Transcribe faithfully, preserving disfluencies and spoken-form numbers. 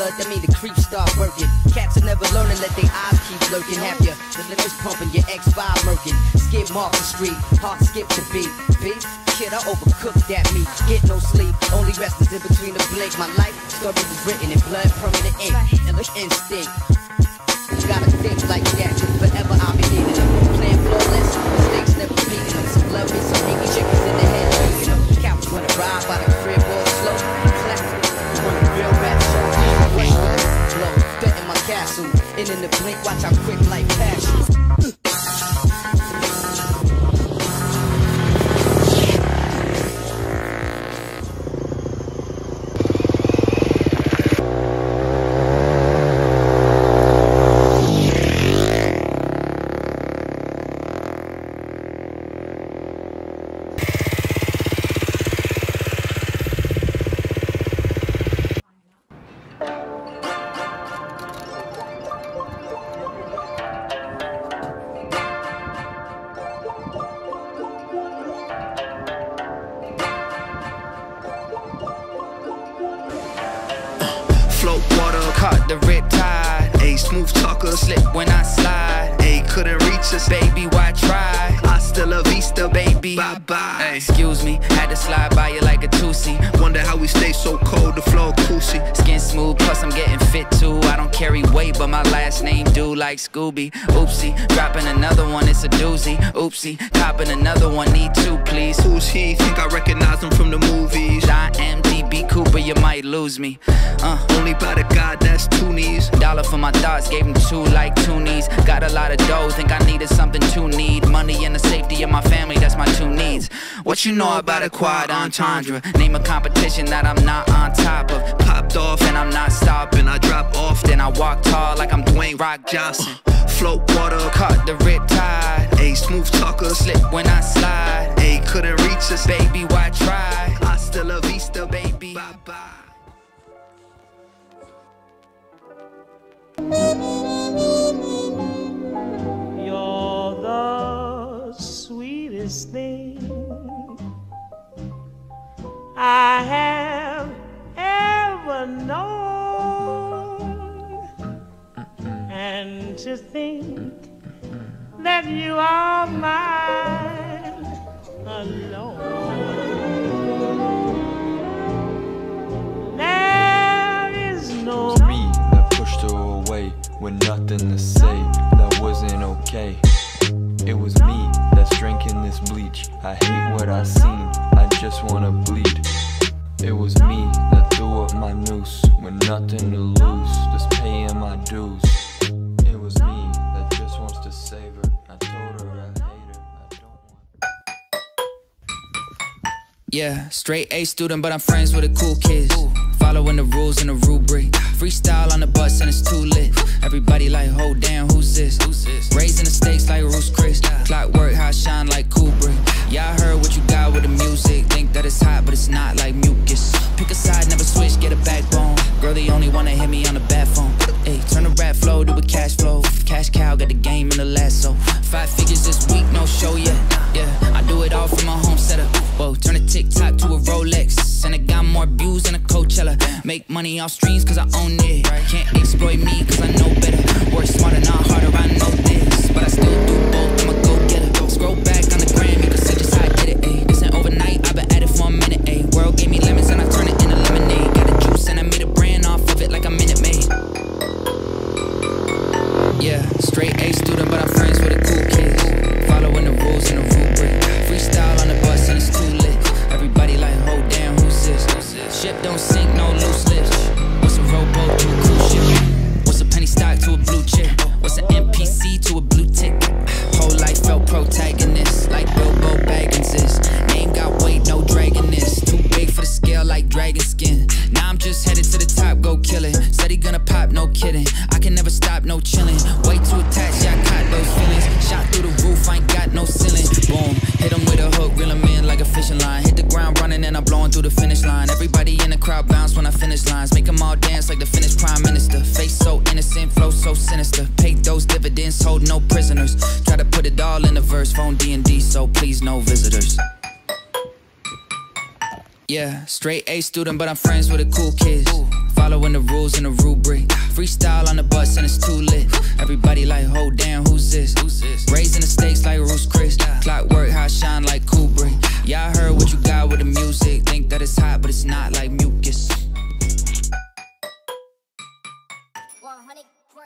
blood, that mean the creeps start working. Cats will never learn and let their eyes keep lurking. Have your the liver's pumping, your X five murking. Skip off the street, heart skip the beat. Beat, kid, I overcooked that meat. Get no sleep, only rest is in between the blink. My life story is written in blood, permanent ink, and the instinct. You gotta think like that, forever I'll be needing them. Playing flawless, mistakes never repeating them. Some love me, some hinky chickens in the head, you know. Couch wanna ride by the crib all slow. Clap, want a real rap show. Blow, bet in my castle, and in the blink, watch how quick life passes. Float water, caught the rip tide. a smooth talker, Slip when I slide. a couldn't reach us, Baby, why try? hasta la vista, Baby, bye bye. excuse me, had to slide by you like a two-seat. Wonder how we stay so cold, the floor coolsy. Skin smooth, plus I'm getting fit too. I don't carry weight, but my last name do like Scooby. Oopsie, dropping another one, it's a doozy. Oopsie, copping another one, need two, please. Who's he? Think I recognize him from the movies. I am D B Cooper, you might lose me. Uh, Only by the God, that's two knees. dollar for my thoughts, gave him two like two knees. Got a lot of dough, think I needed something to need. Money and the safety of my family, that's my two needs. What you know about a quad entendre? Name a competition that I'm not on top of. Popped off And I'm not stopping, and I drop off. then I walk tall like I'm Dwayne Rock Johnson. Float water, Caught the rip tide. a smooth talker, Slip when I slide. a couldn't reach us, Baby, why try? hasta la vista, Baby, bye bye. You're the sweetest thing I have ever known, and to think that you are mine alone. There is no Me that pushed her away with nothing to say. That wasn't okay. It was me that's drinking this bleach. I hate what I seen, I just wanna bleed. It was me that threw up my noose with nothing to lose, just paying my dues. It was me that just wants to save her. I told her I hate her, I don't want. Yeah, straight A student, but I'm friends with the cool kids. Following the rules and the rubric. Freestyle on the bus and it's too lit. Everybody like, hold down, who's this? Raising the stakes like Roos Chris. Clockwork, how I shine like Kubrick. Yeah, I heard what you got with the music. Think that it's hot, but it's not like mucus. Pick a side, never switch, get a backbone. Girl, the only one that hit me on the bat phone. Hey, turn the rap flow to a cash flow. Cash cow, got the game in the lasso. Five figures this week, no show yet. Yeah, I do it all from my home setup. Whoa, turn a TikTok to a Rolex. And it got more views than a Coachella. Make money off streams cause I own it. Can't exploit me cause I know better. Work smarter, not harder, I know this. But I still do both, I'm a go-getter. Scroll back on the gram, you can see just how I did it, ayy. This ain't overnight, I've been at it for a minute, ayy. World gave me lemons and I turned it into lemonade. Got a juice and I made a brand off of it like a Minute Maid. Yeah, straight A student, but I'm friends with the cool kids. Following the rules and the rubric. Freestyle on the bus and it's too lit. Everybody like, hold down, who's this? Ship don't sink, no loose lips. What's a rowboat to a cruise ship? What's a penny stock to a blue chip? What's an N P C to a blue tick? Whole life felt protagonist, like Bilbo Baggins is. Name got weight, no dragon this. Too big for the scale like dragon skin. Now I'm just headed to the top, go kill it. Said he gonna pop, no kidding. I can never stop, no chilling. Way too attached, yeah, I caught those feelings. Shot through the roof, I ain't got no ceiling. Boom, hit him with a hook, reel him in like a fishing line. Hit the ground running and I'm blowing through the finish line. Everybody in the crowd bounce when I finish lines. Make them all dance like the Finnish prime minister. Face so innocent, flow so sinister. Paid those dividends, hold no prisoners. Try to put it all in a verse, phone D and D, so please no visitors. Yeah, straight A student, but I'm friends with the cool kids. Following the rules and the rubric. Freestyle on the bus and it's too lit. Everybody like, hold down, who's this? Raised in